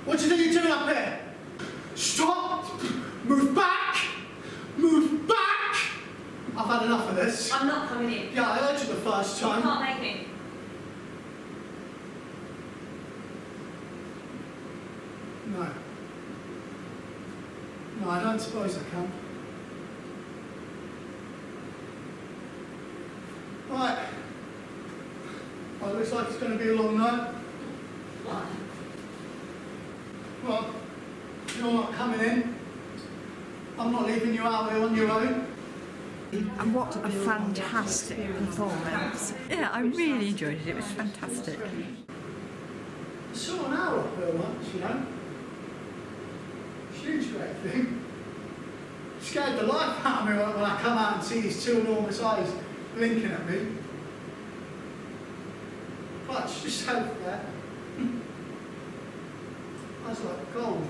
What do you think you're doing up here? Stop! Move back! Move back! I've had enough of this. I'm not coming in. Yeah, I heard you the first time. You can't make me. No. No, I don't suppose I can. Right. Well, it looks like it's going to be a long night. What? Well, you're not coming in. I'm not leaving you out there on your own. And what a fantastic performance. Yeah, I really enjoyed it. It was fantastic. I saw an owl up there once, you know. Huge great thing. Scared the life out of me when I come out and see these two enormous eyes blinking at me. But it's just over there. Eyes like gold.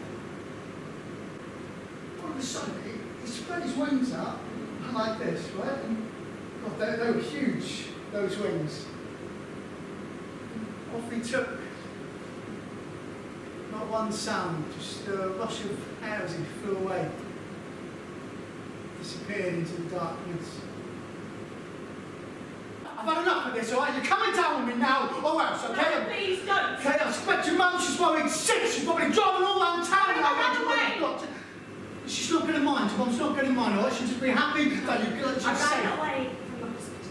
All of a sudden, he spread his wings out like this, right? And God, they were huge, those wings. Off he took. Not one sound, just a rush of air as he flew away. Disappeared into the darkness. I've had enough of this, alright? You're coming down with me now, or else, okay? No, please don't. Okay, I expect your mum, she's worried sick, she's probably driving all around town now. She's not going to mind, your mum's not going to mind, alright? She'll just be happy that you're going to I say. ran away from the hospital.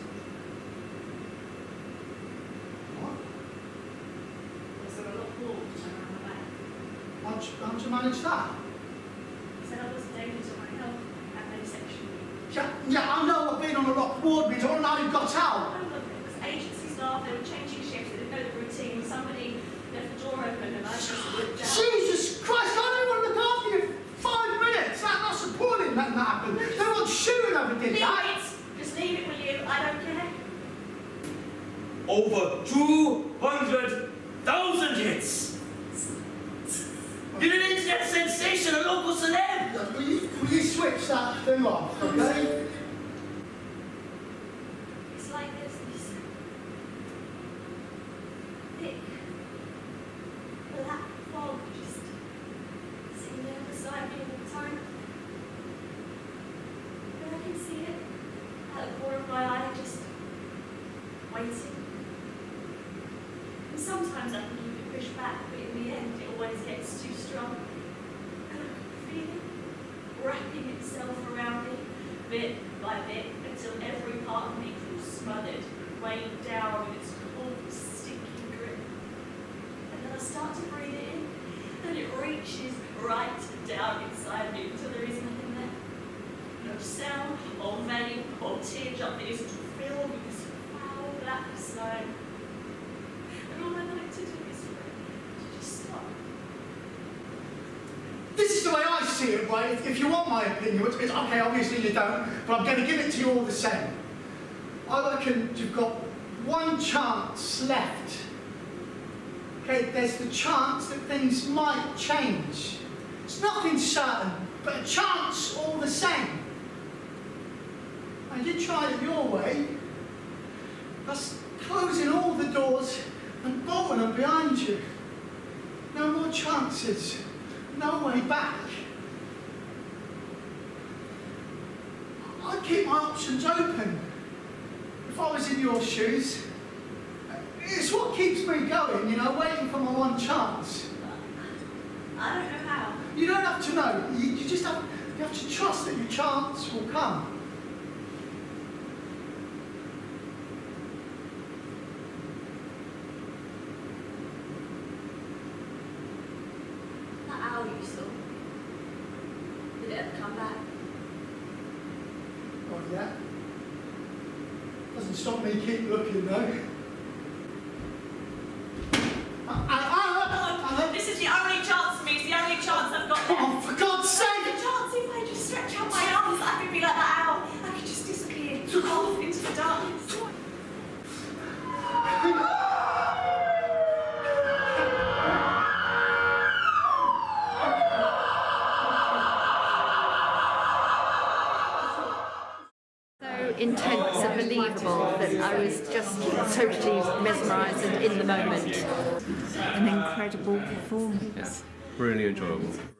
What? Was there a lot more when I ran away? How'd you manage that? He said I was a danger to my health and no sexual. Yeah, I know I've been on a rock ward meeting, I don't know how you got out. I don't know, it was agency staff, they were changing shifts, they didn't know the routine, somebody left the door open and I just looked down. Jesus Christ, I don't want to look after you for 5 minutes. That's appalling that happened. No one shooting over did Leave that. it! Just leave it, will you? I don't care. Over 200,000 hits! You're an internet sensation, a local celeb! Will you switch that thing off, okay? It's like there's this thick, black fog just sitting there beside me all the time. And I can see it at the corner of my eye, just waiting. And sometimes I can keep it pushed back, but in the end it always gets too strong. And I can feel it wrapping itself around me, bit by bit, until every part of me feels smothered, weighed down with its cold, stinking grip. And then I start to breathe it in, and it reaches right down inside me until there is nothing left. No sound, or vein, or teardrop that isn't filled with this foul black slime. And all I like to do is to just stop. This is the way I see it, right? If you want my opinion, which is okay, obviously you don't, but I'm going to give it to you all the same. I reckon you've got one chance left. Okay, there's the chance that things might change. It's nothing certain, but a chance all the same. And you tried it your way. That's closing all the doors and bolting them behind you. No more chances. No way back. I'd keep my options open if I was in your shoes. It's what keeps me going, you know, waiting for my one chance. I don't know how. You don't have to know. You just have to trust that your chance will come. That owl you saw, did it ever come back? Not yet. Doesn't stop me keep looking though. This is the only chance for me, it's the only chance I've got left. Oh, for God's sake! The chance if I just stretch out my arms, I could be like that owl. I could just disappear off into the darkness. Intense and believable that I was just totally mesmerised and in the moment. An incredible performance. Really enjoyable.